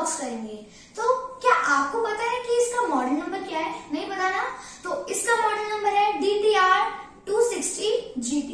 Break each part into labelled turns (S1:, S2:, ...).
S1: Unbox करेंगे। तो क्या आपको पता है कि इसका मॉडल नंबर क्या है? नहीं पता ना? तो इसका मॉडल नंबर है DTR260GT।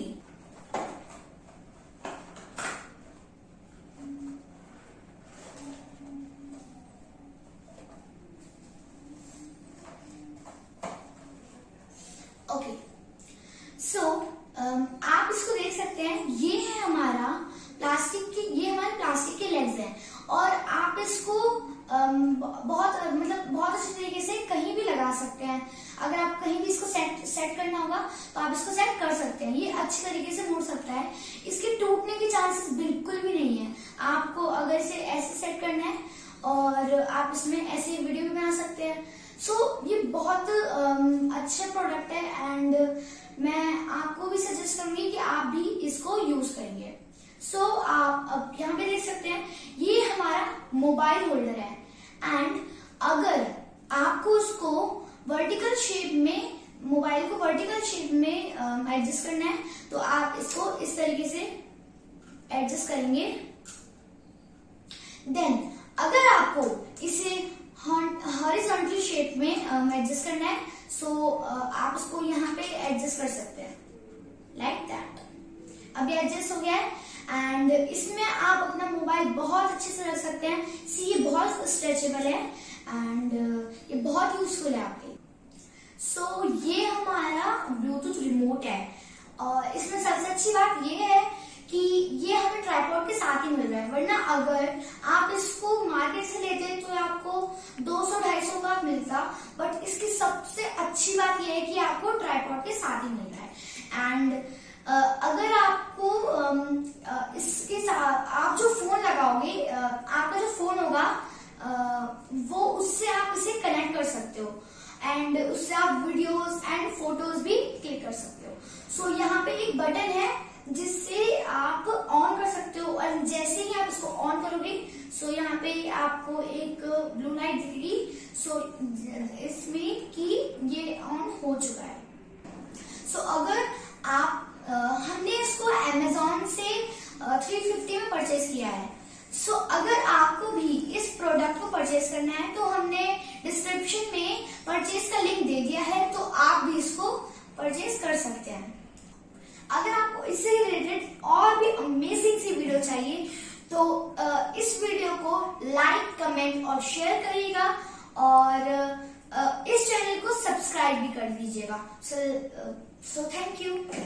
S1: ओके, सो आप इसको देख सकते हैं, ये है हमारा प्लास्टिक के लेग्स हैं और आप इसको बहुत अच्छे तरीके से कहीं भी लगा सकते हैं। अगर आप कहीं भी इसको सेट करना होगा तो आप इसको सेट कर सकते हैं। ये अच्छी तरीके से मुड़ सकता है, इसके टूटने के चांसेस बिल्कुल भी नहीं है। आपको अगर इसे ऐसे सेट करना है और आप इसमें ऐसे वीडियो भी बना सकते हैं। सो ये बहुत अच्छा प्रोडक्ट है एंड मैं आपको भी सजेस्ट करूंगी कि आप भी इसको यूज करेंगे। सो आप अब यहाँ पे देख सकते हैं, ये हमारा मोबाइल होल्डर है एंड अगर आपको उसको वर्टिकल शेप में, मोबाइल को वर्टिकल शेप में एडजस्ट करना है तो आप इसको इस तरीके से एडजस्ट करेंगे। देन अगर आपको इसे हॉरिजॉन्टल शेप में एडजस्ट करना है सो आप इसको यहाँ पे एडजस्ट कर सकते हैं लाइक दैट। अभी एडजस्ट हो गया है एंड इसमें आप अपना मोबाइल बहुत अच्छे से रख सकते हैं। ये बहुत स्ट्रेचेबल है एंड ये बहुत यूजफुल है आपके। सो ये हमारा ब्लूटूथ रिमोट है और इसमें सबसे अच्छी बात ये है कि ये हमें ट्राइपॉड के साथ ही मिल रहा है, वरना अगर आप इसको मार्केट से लेते तो आपको 200-250 का मिलता। बट इसकी सबसे अच्छी बात ये है कि आपको ट्राइपॉड के साथ ही मिल रहा है एंड अगर आपको इसके साथ आप जो फोन लगाओगे, आपका जो फोन होगा वो उससे आप इसे कनेक्ट कर सकते हो एंड उससे आप वीडियोस एंड फोटोज भी क्लिक कर सकते हो। सो यहाँ पे एक बटन है जिससे आप ऑन कर सकते हो और जैसे ही आप इसको ऑन करोगे सो यहाँ पे आपको एक ब्लू लाइट दिखेगी। सो इसमें कि ये ऑन हो चुका है। सो अगर आप हमने इसको Amazon से 350 में परचेज किया है। सो अगर आपको भी इस प्रोडक्ट को परचेज करना है तो हमने डिस्क्रिप्शन में परचेज का लिंक दे दिया है, तो आप भी इसको परचेज कर सकते हैं। अगर आपको इससे रिलेटेड और भी अमेजिंग सी वीडियो चाहिए तो इस वीडियो को लाइक, कमेंट और शेयर करिएगा और इस चैनल को सब्सक्राइब भी कर दीजिएगा। So thank you.